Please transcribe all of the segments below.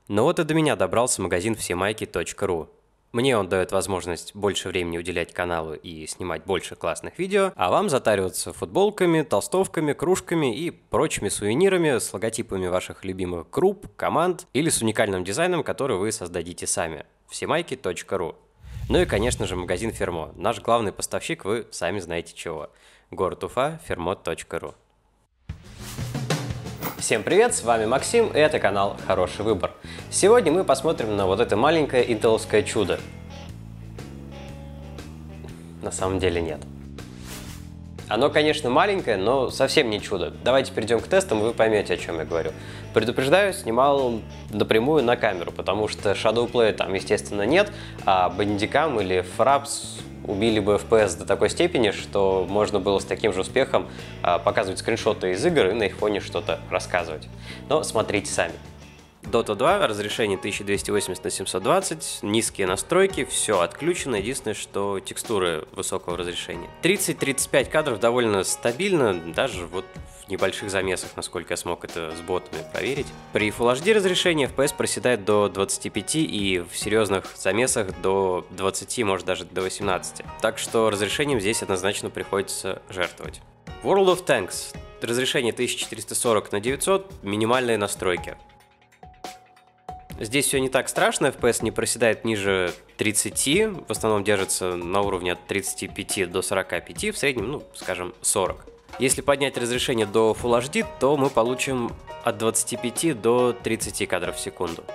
Но вот и до меня добрался магазин всемайки.ру. Мне он дает возможность больше времени уделять каналу и снимать больше классных видео, а вам затариваться футболками, толстовками, кружками и прочими сувенирами с логотипами ваших любимых групп, команд или с уникальным дизайном, который вы создадите сами. всемайки.ру. Ну и, конечно же, магазин Фермо. Наш главный поставщик, вы сами знаете чего. Город Уфа, fermo.ru. Всем привет, с вами Максим, и это канал Хороший Выбор. Сегодня мы посмотрим на вот это маленькое интеловское чудо. На самом деле нет. Оно, конечно, маленькое, но совсем не чудо. Давайте перейдем к тестам, и вы поймете, о чем я говорю. Предупреждаю, снимал напрямую на камеру, потому что Shadowplay там, естественно, нет, а Bandicam или Fraps убили бы FPS до такой степени, что можно было с таким же успехом показывать скриншоты из игр и на их фоне что-то рассказывать. Но смотрите сами. Dota 2, разрешение 1280 на 720, низкие настройки, все отключено, единственное, что текстуры высокого разрешения. 30-35 кадров довольно стабильно, даже вот в небольших замесах, насколько я смог это с ботами проверить. При Full HD разрешении FPS проседает до 25 и в серьезных замесах до 20, может даже до 18. Так что разрешением здесь однозначно приходится жертвовать. World of Tanks, разрешение 1440 на 900, минимальные настройки. Здесь все не так страшно, FPS не проседает ниже 30, в основном держится на уровне от 35 до 45, в среднем, ну, скажем, 40. Если поднять разрешение до Full HD, то мы получим от 25 до 30 кадров в секунду.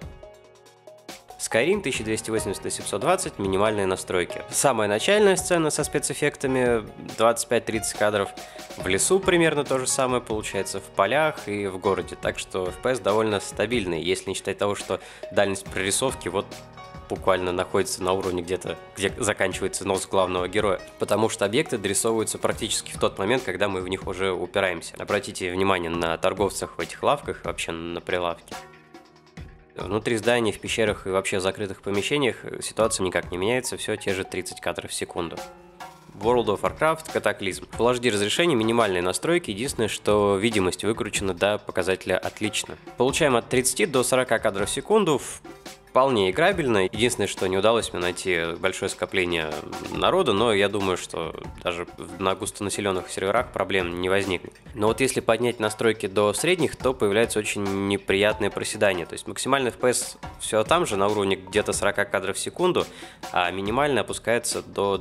Skyrim 1280 на 720, минимальные настройки. Самая начальная сцена со спецэффектами 25-30 кадров. В лесу примерно то же самое получается, в полях и в городе. Так что FPS довольно стабильный, если не считать того, что дальность прорисовки вот буквально находится на уровне где-то, где заканчивается нос главного героя. Потому что объекты дорисовываются практически в тот момент, когда мы в них уже упираемся. Обратите внимание на торговцев в этих лавках, вообще на прилавке. Внутри зданий, в пещерах и вообще в закрытых помещениях ситуация никак не меняется, все те же 30 кадров в секунду. World of Warcraft Катаклизм. Full HD разрешение, минимальные настройки, единственное, что видимость выкручена до показателя отлично. Получаем от 30 до 40 кадров в секунду, вполне играбельно. Единственное, что не удалось мне найти большое скопление народа, но я думаю, что даже на густонаселенных серверах проблем не возникнет. Но вот если поднять настройки до средних, то появляется очень неприятное проседание. То есть максимальный FPS все там же, на уровне где-то 40 кадров в секунду, а минимально опускается до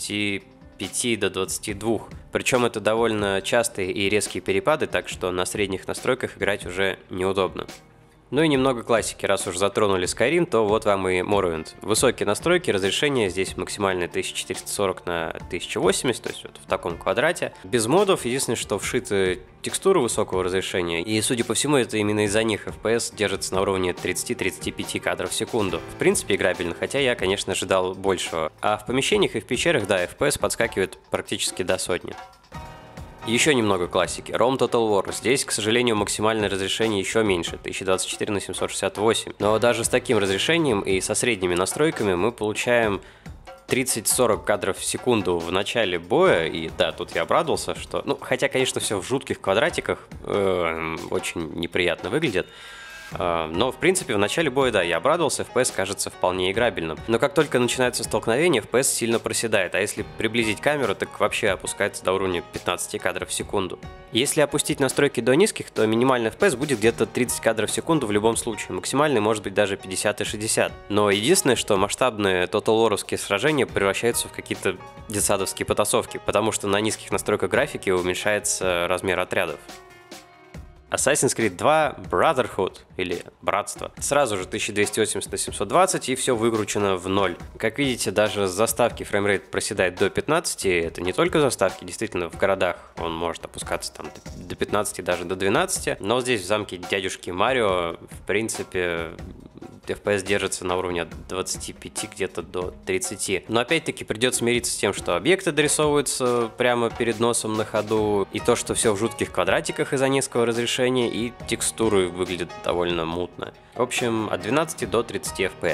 25 до 22. Причем это довольно частые и резкие перепады, так что на средних настройках играть уже неудобно. Ну и немного классики, раз уж затронули Skyrim, то вот вам и Morrowind. Высокие настройки, разрешение здесь максимальное 1440 на 1080, то есть вот в таком квадрате. Без модов, единственное, что вшиты текстуры высокого разрешения, и судя по всему, это именно из-за них FPS держится на уровне 30-35 кадров в секунду. В принципе, играбельно, хотя я, конечно, ожидал большего. А в помещениях и в пещерах, да, FPS подскакивает практически до сотни. Еще немного классики. ROM Total War. Здесь, к сожалению, максимальное разрешение еще меньше, 1024 на 768. Но даже с таким разрешением и со средними настройками мы получаем 30-40 кадров в секунду в начале боя, и да, тут я обрадовался, что... Ну, хотя, конечно, все в жутких квадратиках, очень неприятно выглядит. Но, в принципе, в начале боя, да, я обрадовался, FPS кажется вполне играбельным. Но как только начинается столкновение, FPS сильно проседает, а если приблизить камеру, так вообще опускается до уровня 15 кадров в секунду. Если опустить настройки до низких, то минимальный FPS будет где-то 30 кадров в секунду в любом случае, максимальный может быть даже 50 и 60. Но единственное, что масштабные Total War'овские сражения превращаются в какие-то детсадовские потасовки, потому что на низких настройках графики уменьшается размер отрядов. Assassin's Creed 2 Brotherhood, или Братство. Сразу же 1280 на 720, и все выкручено в ноль. Как видите, даже с заставки фреймрейт проседает до 15, это не только заставки, действительно в городах он может опускаться там до 15, даже до 12, но здесь в замке дядюшки Марио, в принципе, FPS держится на уровне от 25 где-то до 30. Но опять-таки придется смириться с тем, что объекты дорисовываются прямо перед носом на ходу, и то, что все в жутких квадратиках из-за низкого разрешения, и текстуры выглядят довольно мутно. В общем, от 12 до 30 FPS.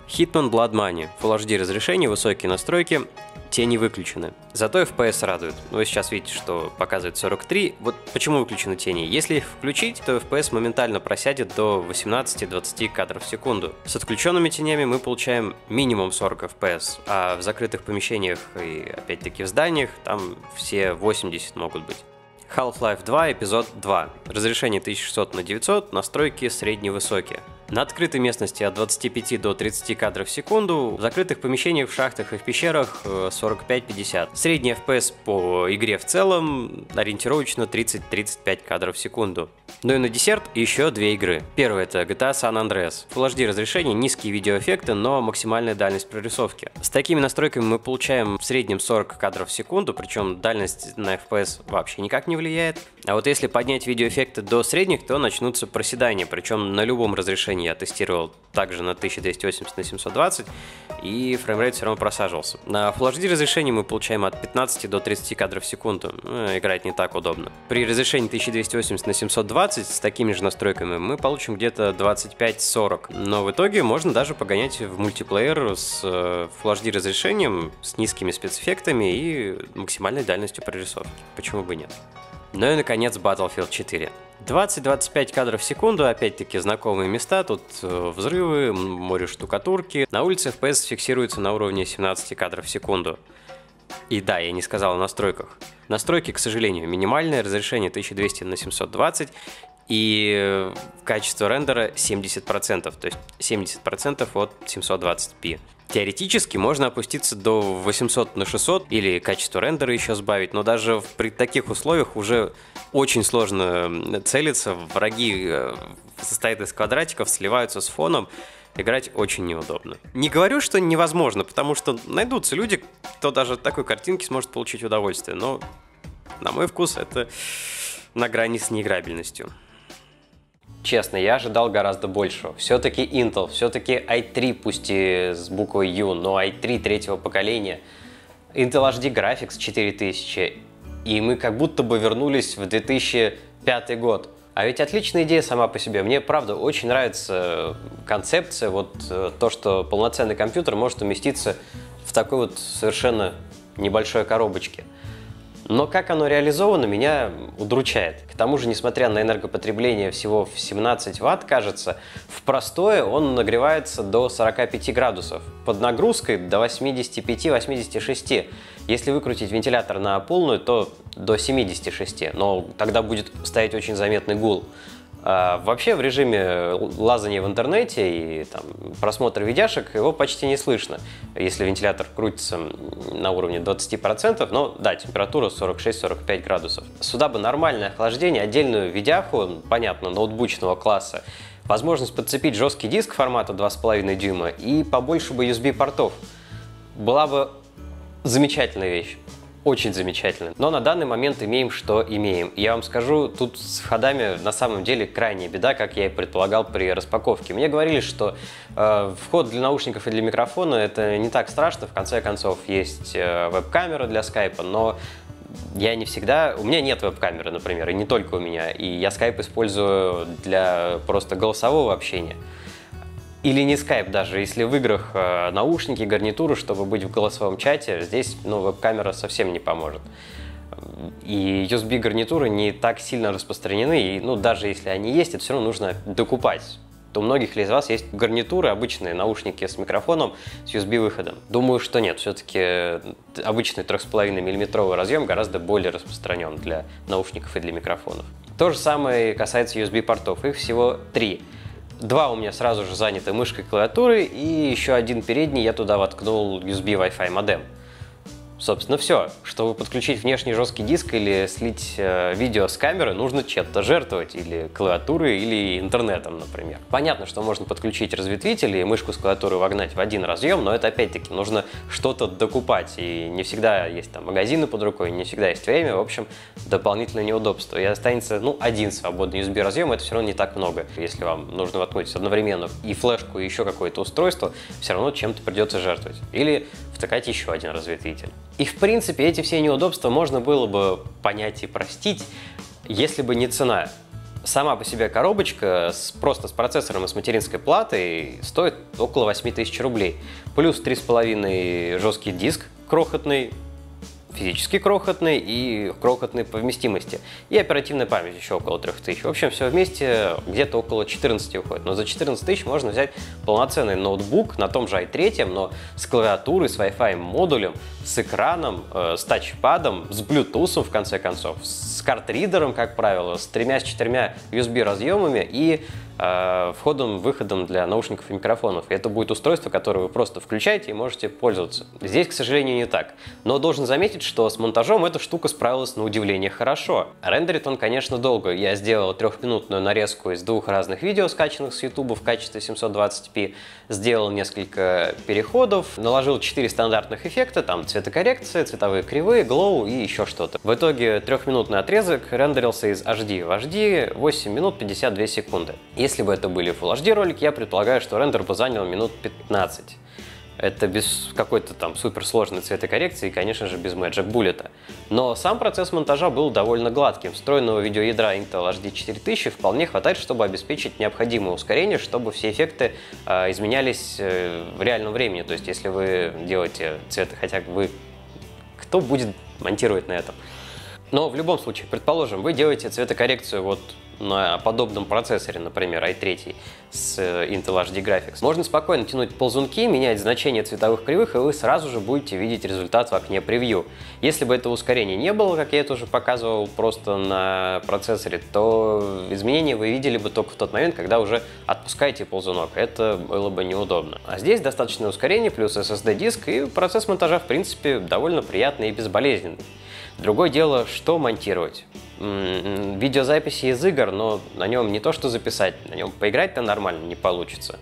Hitman Blood Money. Full HD разрешение, высокие настройки, тени выключены. Зато FPS радует. Вы сейчас видите, что показывает 43. Вот почему выключены тени? Если их включить, то FPS моментально просядет до 18-20 кадров в секунду. С отключенными тенями мы получаем минимум 40 FPS, а в закрытых помещениях и опять-таки в зданиях там все 80 могут быть. Half-Life 2, эпизод 2. Разрешение 1600 на 900, настройки средне-высокие. На открытой местности от 25 до 30 кадров в секунду, в закрытых помещениях, в шахтах и в пещерах 45-50. Средний FPS по игре в целом ориентировочно 30-35 кадров в секунду. Ну и на десерт еще две игры. Первая — это GTA San Andreas. Full HD разрешение, низкие видеоэффекты, но максимальная дальность прорисовки. С такими настройками мы получаем в среднем 40 кадров в секунду, причем дальность на FPS вообще никак не влияет. А вот если поднять видеоэффекты до средних, то начнутся проседания, причем на любом разрешении. Я тестировал также на 1280 на 720, и фреймрейт все равно просаживался. На Full HD разрешении мы получаем от 15 до 30 кадров в секунду. Играть не так удобно. При разрешении 1280 на 720 с такими же настройками мы получим где-то 25-40. Но в итоге можно даже погонять в мультиплеер с Full HD разрешением, с низкими спецэффектами и максимальной дальностью прорисовки. Почему бы нет? Ну и, наконец, Battlefield 4. 20-25 кадров в секунду, опять-таки знакомые места, тут взрывы, море штукатурки. На улице FPS фиксируется на уровне 17 кадров в секунду. И да, я не сказал о настройках. Настройки, к сожалению, минимальное, разрешение 1200 на 720 и качество рендера 70%, то есть 70% от 720p. Теоретически можно опуститься до 800 на 600 или качество рендера еще сбавить, но даже при таких условиях уже очень сложно целиться. Враги состоят из квадратиков, сливаются с фоном. Играть очень неудобно. Не говорю, что невозможно, потому что найдутся люди, кто даже от такой картинки сможет получить удовольствие, но на мой вкус это на грани с неиграбельностью. Честно, я ожидал гораздо большего. Все-таки Intel, все-таки i3, пусть и с буквой U, но i3 третьего поколения. Intel HD Graphics 4000, и мы как будто бы вернулись в 2005 год. А ведь отличная идея сама по себе. Мне, правда, очень нравится концепция, вот то, что полноценный компьютер может уместиться в такой вот совершенно небольшой коробочке. Но как оно реализовано, меня удручает. К тому же, несмотря на энергопотребление всего в 17 Вт, кажется, в простое он нагревается до 45 градусов. Под нагрузкой до 85-86. Если выкрутить вентилятор на полную, то до 76, но тогда будет стоять очень заметный гул. Вообще в режиме лазания в интернете и там, просмотра видяшек его почти не слышно, если вентилятор крутится на уровне 20%, но да, температура 46-45 градусов. Сюда бы нормальное охлаждение, отдельную видяху, понятно, ноутбучного класса, возможность подцепить жесткий диск формата 2,5 дюйма и побольше бы USB-портов. Была бы замечательная вещь. Очень замечательно. Но на данный момент имеем, что имеем. Я вам скажу, тут с входами на самом деле крайняя беда, как я и предполагал при распаковке. Мне говорили, что вход для наушников и для микрофона это не так страшно. В конце концов, есть веб-камера для скайпа, но я не всегда... У меня нет веб-камеры, например, и не только у меня. И я скайп использую для просто голосового общения. Или не скайп даже, если в играх наушники, гарнитуры, чтобы быть в голосовом чате, здесь веб-камера совсем не поможет. И USB-гарнитуры не так сильно распространены, и даже если они есть, это все равно нужно докупать. То у многих ли из вас есть гарнитуры, обычные наушники с микрофоном, с USB-выходом? Думаю, что нет, все-таки обычный 3,5 мм разъем гораздо более распространен для наушников и для микрофонов. То же самое касается USB-портов, их всего 3. 2 у меня сразу же заняты мышкой, клавиатурой, и еще один передний я туда воткнул USB Wi-Fi модем. Собственно, все. Чтобы подключить внешний жесткий диск или слить видео с камеры, нужно чем-то жертвовать, или клавиатурой, или интернетом, например. Понятно, что можно подключить разветвитель и мышку с клавиатурой вогнать в один разъем, но это опять-таки нужно что-то докупать, и не всегда есть там магазины под рукой, не всегда есть время, в общем, дополнительное неудобство. И останется, один свободный USB разъем, это все равно не так много. Если вам нужно воткнуть одновременно и флешку, и еще какое-то устройство, все равно чем-то придется жертвовать. Или втыкать еще один разветвитель. И в принципе эти все неудобства можно было бы понять и простить, если бы не цена. Сама по себе коробочка просто с процессором и с материнской платой стоит около 8000 рублей. Плюс 3,5 жесткий диск крохотный, физически крохотный и крохотной по вместимости. И оперативная память еще около 3000. В общем, все вместе где-то около 14 уходит. Но за 14 тысяч можно взять полноценный ноутбук на том же i3, но с клавиатурой, с Wi-Fi модулем, с экраном, с тачпадом, с Bluetooth в конце концов, с картридером, как правило, с 3-4 USB разъемами и входом-выходом для наушников и микрофонов. И это будет устройство, которое вы просто включаете и можете пользоваться. Здесь, к сожалению, не так. Но должен заметить, что с монтажом эта штука справилась на удивление хорошо. Рендерит он, конечно, долго. Я сделал 3-минутную нарезку из 2 разных видео, скачанных с YouTube в качестве 720p, сделал несколько переходов, наложил 4 стандартных эффекта, там цветокоррекция, цветовые кривые, глоу и еще что-то. В итоге 3-минутный отрезок рендерился из HD в HD 8 минут 52 секунды. Если бы это были Full HD ролики, я предполагаю, что рендер бы занял минут 15. Это без какой-то там суперсложной цветокоррекции и, конечно же, без Magic Bullet. Но сам процесс монтажа был довольно гладким. Встроенного видеоядра Intel HD 4000 вполне хватает, чтобы обеспечить необходимое ускорение, чтобы все эффекты изменялись в реальном времени. То есть, если вы делаете цвет, хотя бы кто будет монтировать на этом? Но в любом случае, предположим, вы делаете цветокоррекцию вот на подобном процессоре, например, i3 с Intel HD Graphics. Можно спокойно тянуть ползунки, менять значение цветовых кривых, и вы сразу же будете видеть результат в окне превью. Если бы этого ускорения не было, как я это уже показывал просто на процессоре, то изменения вы видели бы только в тот момент, когда уже отпускаете ползунок. Это было бы неудобно. А здесь достаточное ускорение плюс SSD-диск, и процесс монтажа, в принципе, довольно приятный и безболезненный. Другое дело, что монтировать. Видеозаписи из игр, но на нем не то что записать, на нем поиграть-то нормально не получится.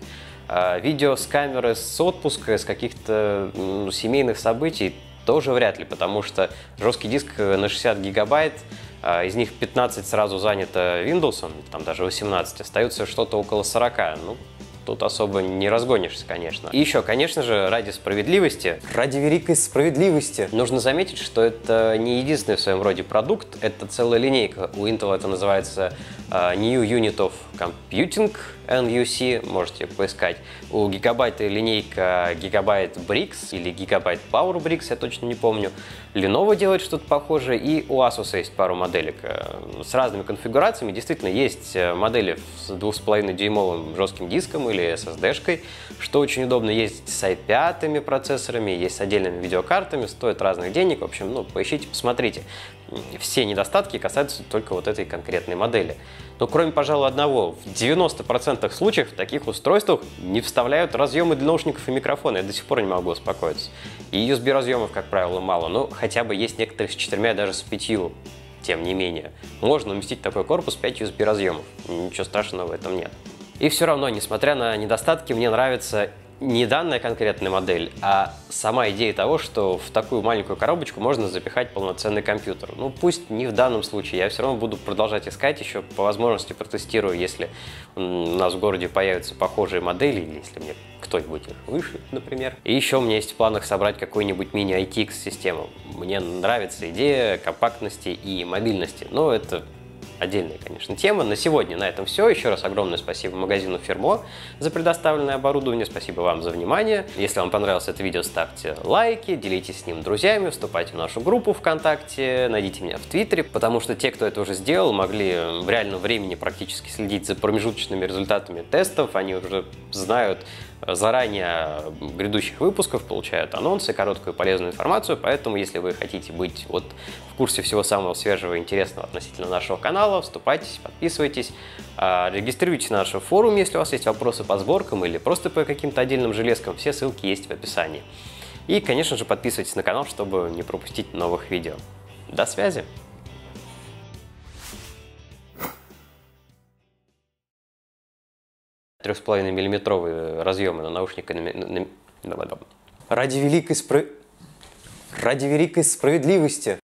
Видео с камеры, с отпуска, с каких-то семейных событий тоже вряд ли, потому что жесткий диск на 60 гигабайт, из них 15 сразу занято Windows, там даже 18, остается что-то около 40. Ну, тут особо не разгонишься, конечно. И еще, конечно же, ради справедливости, ради великой справедливости, нужно заметить, что это не единственный в своем роде продукт, это целая линейка. У Intel это называется New Unit of Computing, NUC, можете поискать. У Gigabyte линейка Gigabyte Bricks или Gigabyte Power Bricks, я точно не помню. Lenovo делает что-то похожее, и у Asus есть пару моделек с разными конфигурациями. Действительно, есть модели с 2,5-дюймовым жестким диском или SSD-шкой, что очень удобно. Есть с i5 процессорами, есть с отдельными видеокартами, стоят разных денег. В общем, ну, поищите, посмотрите. Все недостатки касаются только вот этой конкретной модели. Но кроме, пожалуй, одного, в 90% случаев в таких устройствах не вставляют разъемы для наушников и микрофона. Я до сих пор не могу успокоиться. И USB разъемов, как правило, мало, но хотя бы есть некоторые с 4, даже с 5. Тем не менее, можно уместить в такой корпус 5 USB разъемов. Ничего страшного в этом нет. И все равно, несмотря на недостатки, мне нравится не данная конкретная модель, а сама идея того, что в такую маленькую коробочку можно запихать полноценный компьютер. Ну, пусть не в данном случае, я все равно буду продолжать искать, еще по возможности протестирую, если у нас в городе появятся похожие модели, или если мне кто-нибудь их вышлет, например. И еще у меня есть в планах собрать какую-нибудь мини-ITX-систему. Мне нравится идея компактности и мобильности, но это отдельная, конечно, тема. На сегодня на этом все. Еще раз огромное спасибо магазину Firmo за предоставленное оборудование. Спасибо вам за внимание. Если вам понравилось это видео, ставьте лайки, делитесь с ним друзьями, вступайте в нашу группу ВКонтакте, найдите меня в Твиттере, потому что те, кто это уже сделал, могли в реальном времени практически следить за промежуточными результатами тестов. Они уже знают заранее грядущих выпусков, получают анонсы, короткую полезную информацию, поэтому если вы хотите быть вот в курсе всего самого свежего и интересного относительно нашего канала, вступайтесь, подписывайтесь, регистрируйтесь на нашем форуме, если у вас есть вопросы по сборкам или просто по каким-то отдельным железкам, все ссылки есть в описании. И, конечно же, подписывайтесь на канал, чтобы не пропустить новых видео. До связи! 3,5-миллиметровые разъемы на наушника. Ради великой справедливости